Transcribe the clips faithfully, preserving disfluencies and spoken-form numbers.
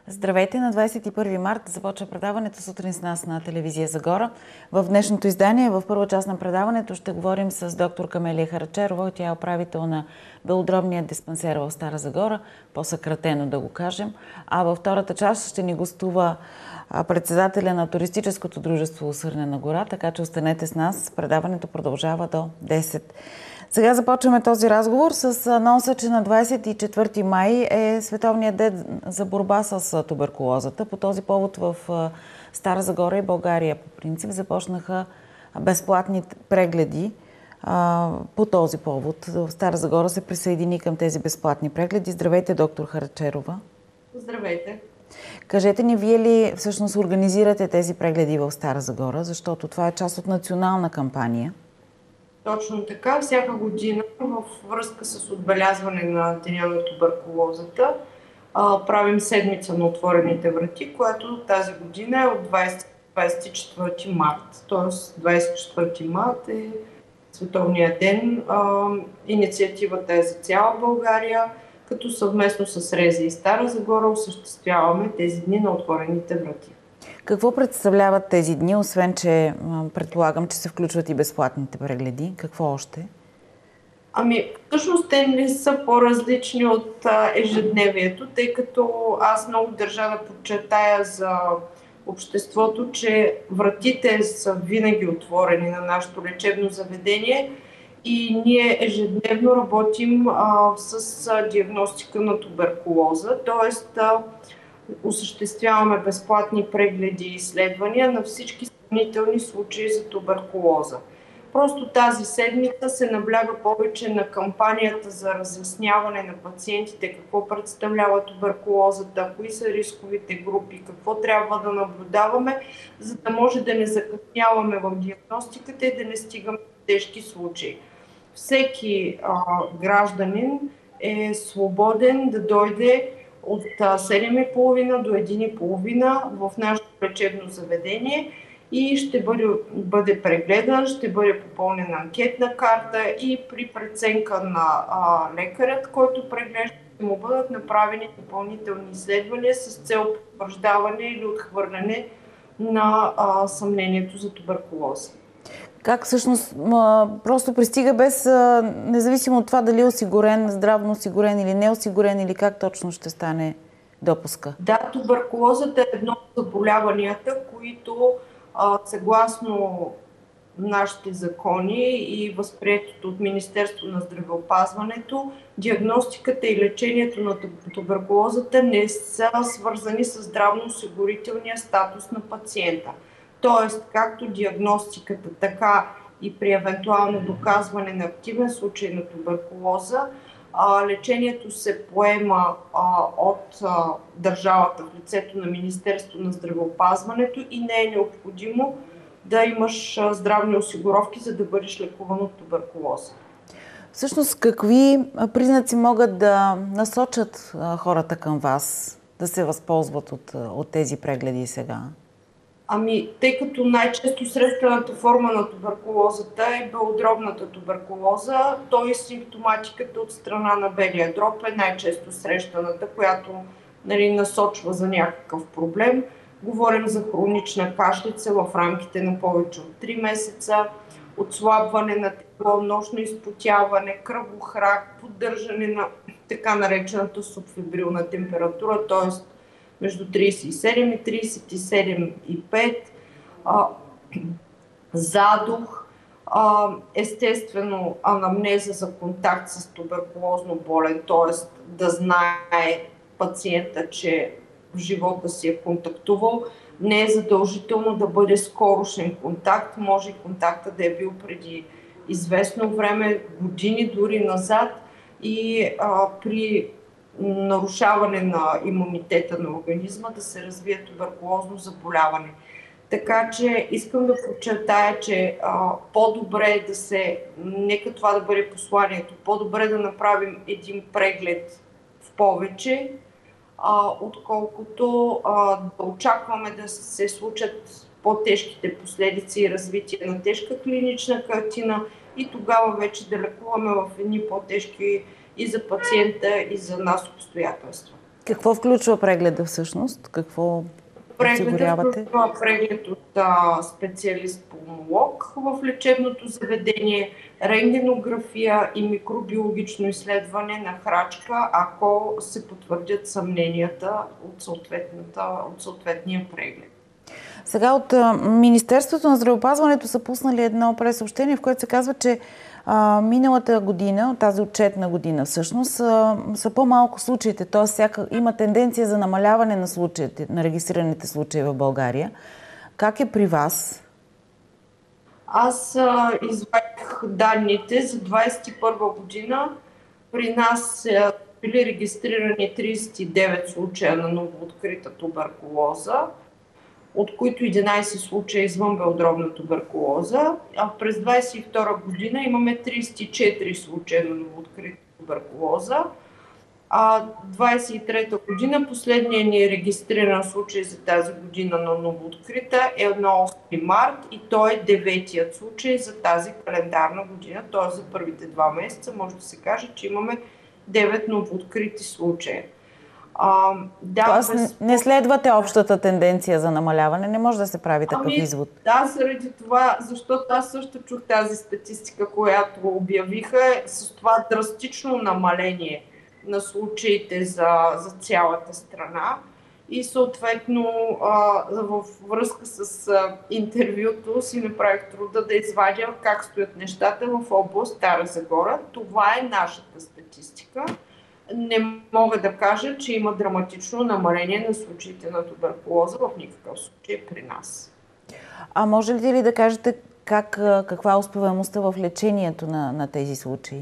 Здравейте! На двадесет и първи март започва предаването сутрин с нас на телевизия Загора. В днешното издание, в първа част на предаването, ще говорим с доктор Камелия Харачерова. Тя е управител на белодробния диспансер в Стара Загора, по-съкратено да го кажем. А във втората част ще ни гостува председателя на туристическото дружество Усърнена гора, така че останете с нас. Предаването продължава до десет. Сега започваме този разговор с анонса, че на двадесет и четвърти май е Световният ден за борба с туберкулозата. По този повод в Стара Загора и България по принцип започнаха безплатни прегледи. По този повод в Стара Загора се присъедини към тези безплатни прегледи. Здравейте, доктор Харачерова. Здравейте. Кажете ни, вие ли всъщност организирате тези прегледи в Стара Загора, защото това е част от национална кампания? Точно така. Всяка година във връзка с отбелязване на Деня на туберкулозата правим седмица на отворените врати, която тази година е от двадесет и четвърти март. Тоест двадесет и четвърти март е Световният ден. Инициативата е за цяла България, като съвместно с РЗИ и Стара Загора осъществяваме тези дни на отворените врати. Какво представляват тези дни, освен че предполагам, че се включват и безплатните прегледи? Какво още? Ами, всъщност те не са по-различни от а, ежедневието, тъй като аз много държа да подчертая за обществото, че вратите са винаги отворени на нашето лечебно заведение и ние ежедневно работим а, с а, диагностика на туберкулоза, т.е. осъществяваме безплатни прегледи и изследвания на всички съмнителни случаи за туберкулоза. Просто тази седмица се набляга повече на кампанията за разясняване на пациентите какво представлява туберкулозата, кои са рисковите групи, какво трябва да наблюдаваме, за да може да не закъсняваме в диагностиката и да не стигаме до тежки случаи. Всеки а, гражданин е свободен да дойде от седем и половина до едно и половина в нашето лечебно заведение и ще бъде, бъде прегледан, ще бъде попълнена анкетна карта и при преценка на а, лекарят, който преглежда, ще му бъдат направени допълнителни изследвания с цел потвърждаване или отхвърляне на а, съмнението за туберкулоза. Как всъщност просто пристига без, независимо от това дали е осигурен, здравно осигурен или не осигурен, или как точно ще стане допуска? Да, туберкулозата е едно от заболяванията, които а, съгласно нашите закони и възприетото от Министерството на здравеопазването, диагностиката и лечението на туберкулозата не са свързани с здравноосигурителния статус на пациента. Тоест, както диагностиката, така и при евентуално доказване на активен случай на туберкулоза, а, лечението се поема а, от а, държавата в лицето на Министерството на здравеопазването и не е необходимо да имаш а, здравни осигуровки, за да бъдеш лекуван от туберкулоза. Всъщност, какви признаци могат да насочат а, хората към вас, да се възползват от, от тези прегледи сега? Ами, тъй като най-често срещаната форма на туберкулозата е белодробната туберкулоза, то и симптоматиката от страна на белия дроб е най-често срещаната, която, нали, насочва за някакъв проблем. Говорим за хронична кашлица в рамките на повече от три месеца, отслабване на тегло, нощно изпотяване, кръвохрак, поддържане на така наречената субфебрилна температура, т.е. между тридесет и седем и тридесет и седем и пет, а, задух, а, естествено анамнеза за контакт с туберкулозно болен, т.е. да знае пациента, че в живота си е контактувал. Не е задължително да бъде скорошен контакт, може и контакта да е бил преди известно време, години дори назад и а, при нарушаване на имунитета на организма да се развие туберкулозно заболяване. Така че искам да подчертая, че а, по-добре е да се, нека това да бъде посланието, по-добре да направим един преглед в повече, а, отколкото а, да очакваме да се случат по-тежките последици и развитие на тежка клинична картина и тогава вече да лекуваме в едни по-тежки и за пациента, и за нас обстоятелства. Какво включва прегледа всъщност? Какво Прегледа осигурявате? включва преглед от а, специалист-пулмолог в лечебното заведение, рентгенография и микробиологично изследване на храчка, ако се потвърдят съмненията от, съответната, от съответния преглед. Сега от а, Министерството на здравеопазването са пуснали едно пресъобщение, в което се казва, че а, миналата година, тази отчетна година всъщност, а, са по-малко случаите. Т.е. всяка има тенденция за намаляване на случаите, на регистрираните случаи в България. Как е при вас? Аз а, извадих данните за двадесет и първа година. При нас са били регистрирани тридесет и девет случая на новооткрита туберкулоза, от които единадесет случая извън белодробна туберкулоза. А през двадесет и втора година имаме тридесет и четири случая на новооткрита туберкулоза. А двадесет и трета година последният ни е регистриран случай за тази година на новооткрита е на осми март и той е деветият случай за тази календарна година, т.е. за първите два месеца може да се каже, че имаме девет новооткрити случая. А, да, Тоест без... не следвате общата тенденция за намаляване, не може да се прави такъв ами, извод. Да, заради това, защото аз също чух тази статистика, която обявиха, с това драстично намаление на случаите за, за цялата страна и съответно а, във връзка с а, интервюто си направих труда да извадя как стоят нещата в област Стара Загора. Това е нашата статистика. Не мога да кажа, че има драматично намаление на случаите на туберкулоза в никакъв случай при нас. А може ли да кажете как, каква е успеваемостта в лечението на, на тези случаи?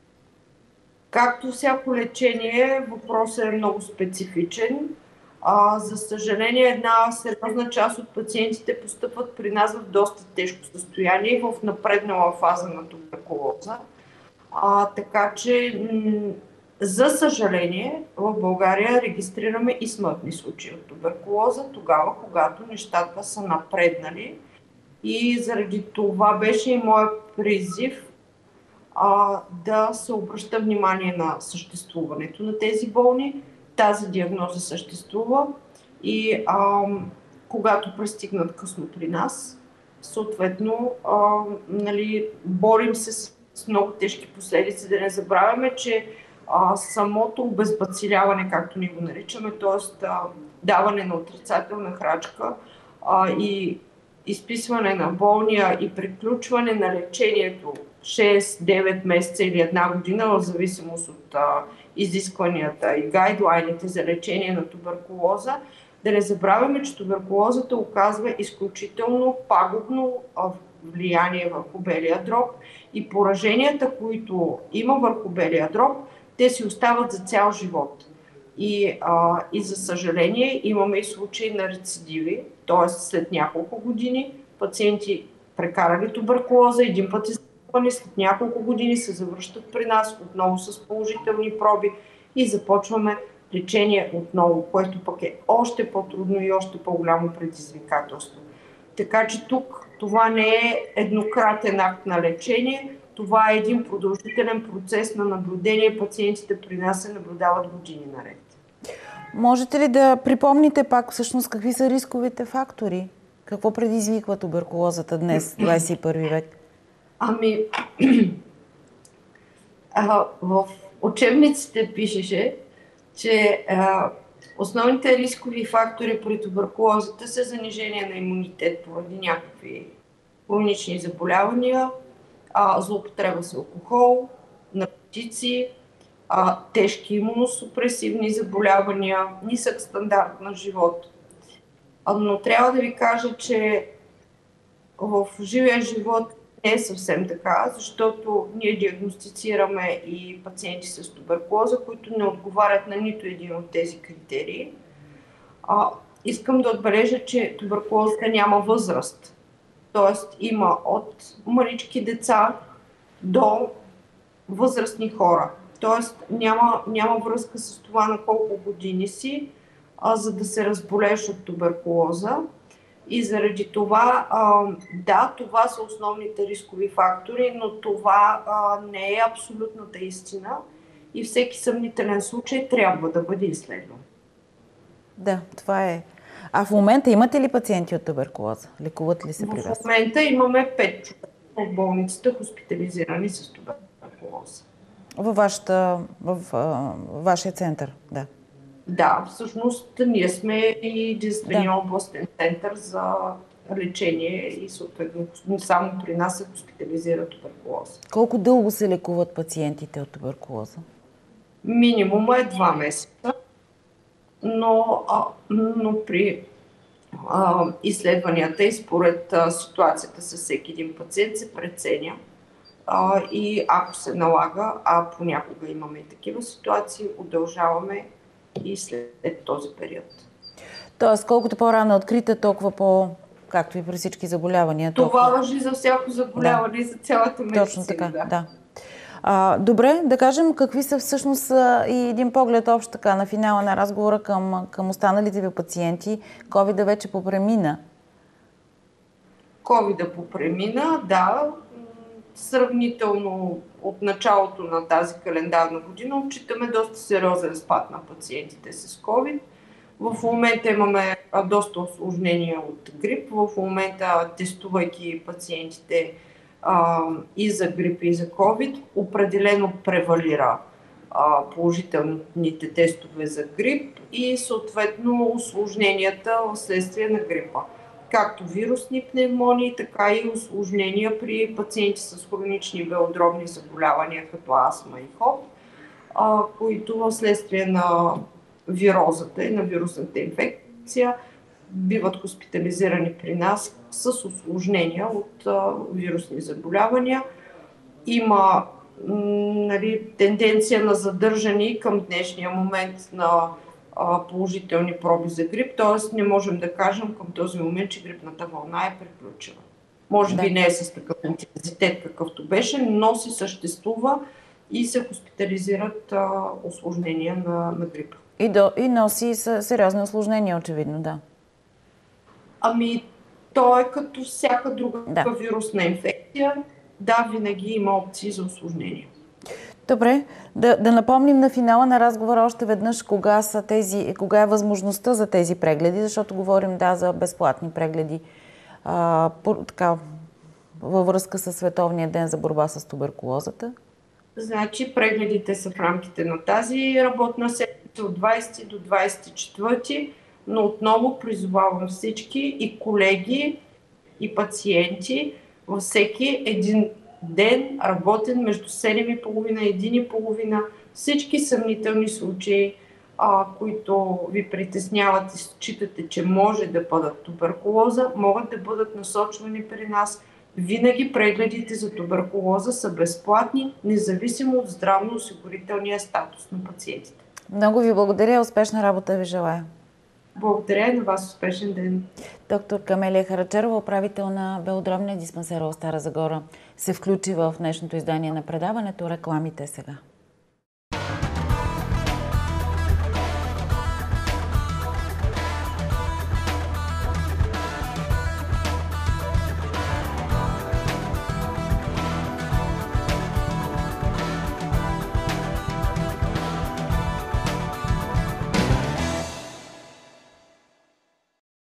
Както всяко лечение, въпросът е много специфичен. А, за съжаление, една сериозна част от пациентите постъпват при нас в доста тежко състояние, в напреднала фаза на туберкулоза. А, така че, м- за съжаление, в България регистрираме и смъртни случаи от туберкулоза, тогава, когато нещата са напреднали. И заради това беше и моят призив а, да се обръща внимание на съществуването на тези болни. Тази диагноза съществува и а, когато пристигнат късно при нас, съответно, а, нали, борим се с, с много тежки последици. Да не забравяме, че а, самото обезбациляване, както ни го наричаме, т.е. даване на отрицателна храчка а, и изписване на болния и приключване на лечението шест-девет месеца или една година, в зависимост от а, изискванията и гайдлайните за лечение на туберкулоза, да не забравяме, че туберкулозата оказва изключително пагубно а, влияние върху белия дроб и пораженията, които има върху белия дроб, те си остават за цял живот. И, а, и за съжаление имаме и случаи на рецидиви, т.е. след няколко години пациенти прекарали туберкулоза, един път излъчвани, след няколко години се завръщат при нас отново с положителни проби и започваме лечение отново, което пък е още по-трудно и още по-голямо предизвикателство. Така че тук това не е еднократен акт на лечение, това е един продължителен процес на наблюдение. Пациентите при нас се наблюдават години наред. Можете ли да припомните пак всъщност какви са рисковите фактори? Какво предизвиква туберкулозата днес, двадесет и първи век? Ами, а, в учебниците пишеше, че а, основните рискови фактори при туберкулозата са занижение на имунитет поради някакви хронични заболявания, а, злоупотреба с алкохол, наркотици, а, тежки имуносупресивни заболявания, нисък стандарт на живот. А, но трябва да ви кажа, че в живия живот не е съвсем така, защото ние диагностицираме и пациенти с туберкулоза, които не отговарят на нито един от тези критерии. А, искам да отбележа, че туберкулозата няма възраст. Тоест има от малички деца до възрастни хора. Тоест няма, няма връзка с това на колко години си, а, за да се разболееш от туберкулоза. И заради това, а, да, това са основните рискови фактори, но това а, не е абсолютната истина и всеки съмнителен случай трябва да бъде изследван. Да, това е. А в момента имате ли пациенти от туберкулоза? Лекуват ли се при вас? В момента имаме пет човека в болницата, хоспитализирани с туберкулоза. Във, вашата, в, в вашия център, да. Да, всъщност ние сме и единствения Да. областен център за лечение и съответно само при нас се хоспитализира туберкулоза. Колко дълго се лекуват пациентите от туберкулоза? Минимума е два месеца, но, а, но при а, изследванията и според а, ситуацията с всеки един пациент се преценя а, и ако се налага, а понякога имаме и такива ситуации, удължаваме и след този период. Тоест, колкото по-рано е открита, толкова по... както и при всички заболявания. Това толкова... важи за всяко заболяване да. И за цялата медицина. Точно така, да. да. А, добре, да кажем какви са всъщност и един поглед общо така на финала на разговора към, към останалите ви пациенти. ковид вече попремина. ковид попремина, да. Сравнително от началото на тази календарна година отчитаме доста сериозен спад на пациентите с ковид. В момента имаме доста осложнения от грип. В момента, тестувайки пациентите а, и за грип, и за ковид, определено превалира а, положителните тестове за грип и съответно осложненията вследствие на грипа. Както вирусни пневмонии, така и осложнения при пациенти с хронични белодробни заболявания, като астма и хоп, а, които вследствие на вирозата и на вирусната инфекция биват хоспитализирани при нас с осложнения от а, вирусни заболявания. Има нали, тенденция на задържане към днешния момент на а, положителни проби за грип, т.е. не можем да кажем към този момент, че грипната вълна е приключила. Може да. би не е с такъв интензитет, какъвто беше, но си съществува и се хоспитализират а, осложнения на, на грипа. И, до, и носи сериозни осложнения, очевидно, да. Ами, то е като всяка друга да. вирусна инфекция. Да, винаги има опции за осложнения. Добре, да, да напомним на финала на разговора още веднъж кога, са тези, кога е възможността за тези прегледи, защото говорим да за безплатни прегледи а, по, така, във връзка с Световния ден за борба с туберкулозата. Значи прегледите са в рамките на тази работна седмица от двадесети до двадесет и четвърти, но отново призовавам всички и колеги, и пациенти във всеки един ден работен между седем и половина и един и половина. Всички съмнителни случаи, а, които ви притесняват и считате, че може да бъдат туберкулоза, могат да бъдат насочвани при нас. Винаги прегледите за туберкулоза са безплатни, независимо от здравноосигурителния статус на пациентите. Много ви благодаря. Успешна работа ви желая. Благодаря и на вас. Успешен ден. Доктор Камелия Харачерова, управител на Белодробния диспансер в Стара Загора, се включи в днешното издание на предаването. Рекламите сега.